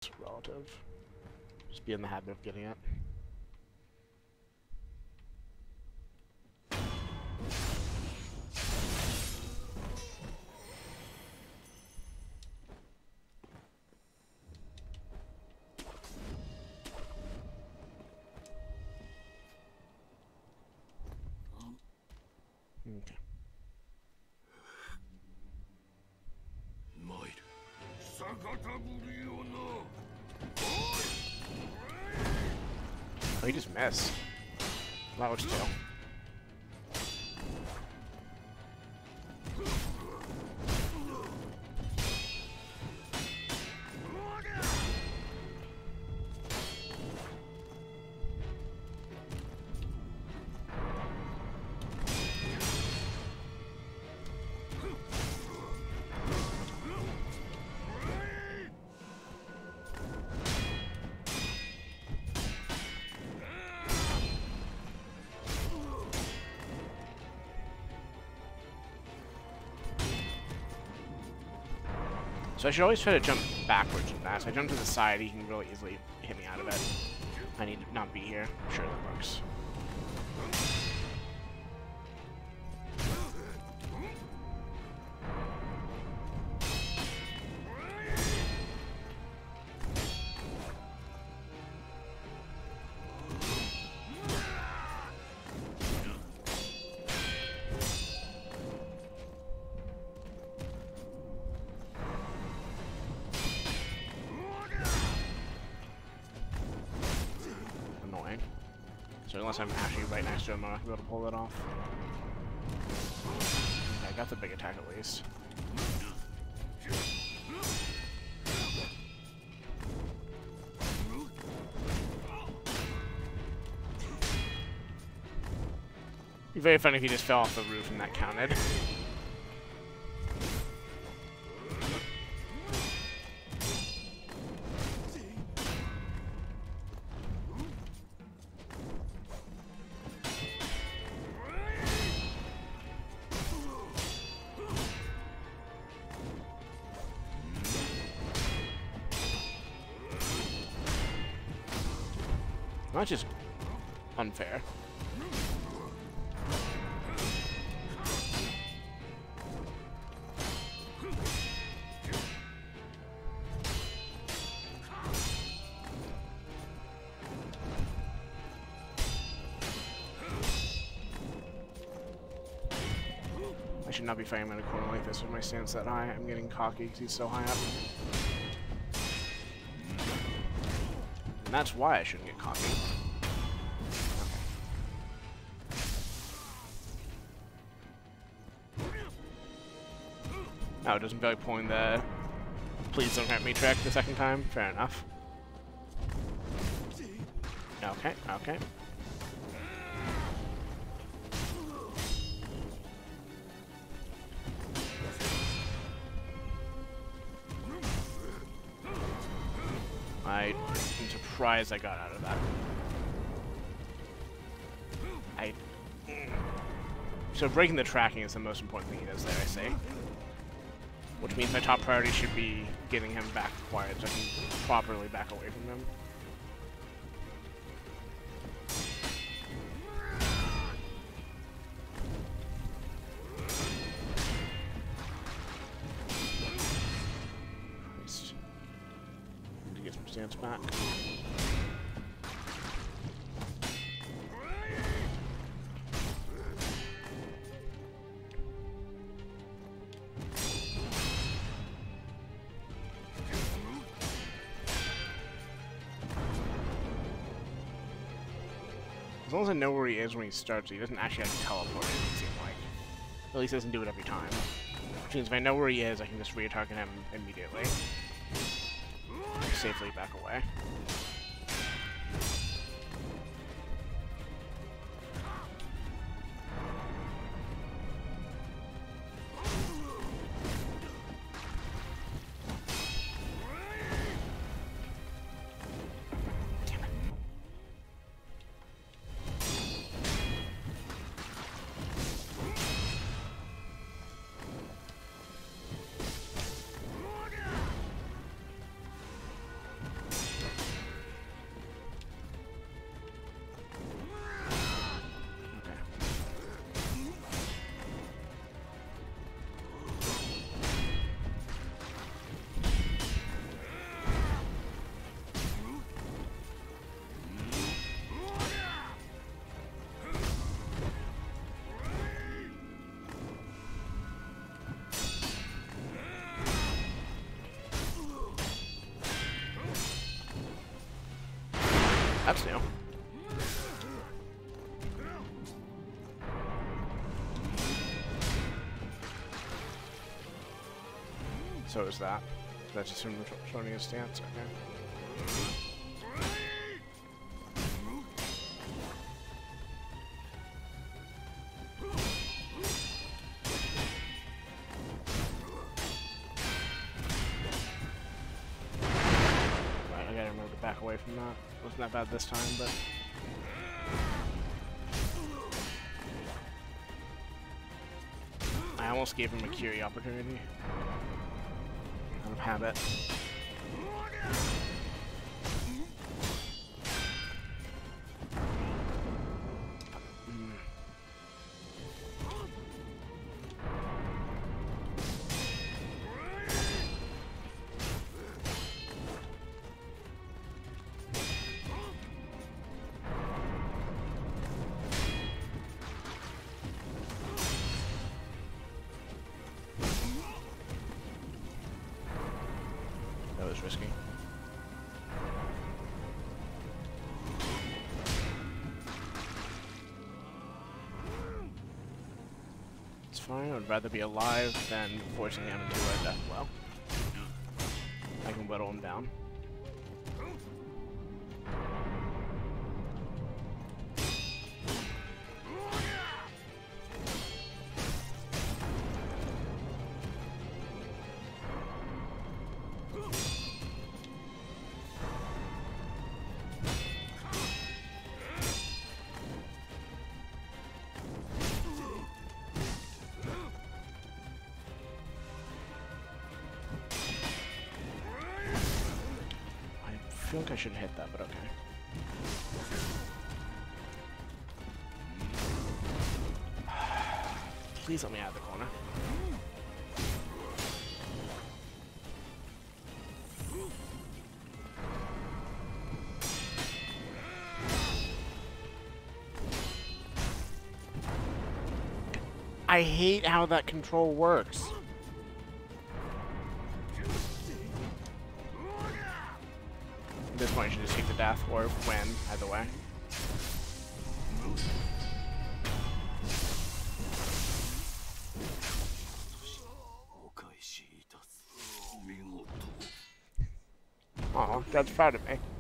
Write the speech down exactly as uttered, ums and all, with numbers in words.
relative. Just be in the habit of getting it. Okay. Oh, he just missed. That was chill. So I should always try to jump backwards in that. So I jump to the side, he can really easily hit me out of it. I need to not be here. I'm sure that works. So unless I'm actually right next to him, I'm not going to be able to pull that off. Okay, I got the big attack at least. It'd be very funny if he just fell off the roof and that counted. That's just unfair. I should not be fighting him in a corner like this with my stance that high. I'm getting cocky because he's so high up. And that's why I shouldn't get cocky. Oh, it doesn't feel like pulling the please don't hurt me trick the second time? Fair enough. Okay, okay. I'm surprised I got out of that. I... So breaking the tracking is the most important thing he does there, I say. Which means my top priority should be getting him back quiet so I can properly back away from him. Christ. Need to get some stance back. As long as I know where he is when he starts, he doesn't actually have to teleport, it doesn't seem like. At least he doesn't do it every time. Which means if I know where he is, I can just re-target him immediately. Safely back away. That's new. So is that. That's just him showing his stance, okay. Right, I gotta remember to back away from that. Wasn't that bad this time, but... I almost gave him a Curie opportunity. Out of habit. Mm. That was risky. It's fine. I'd rather be alive than forcing him into a death blow. I can whittle him down. I feel like I should hit that, but okay. Please let me out of the corner. I hate how that control works. At this point, you should just take the death or win, either way. Aw, Dad's proud of me.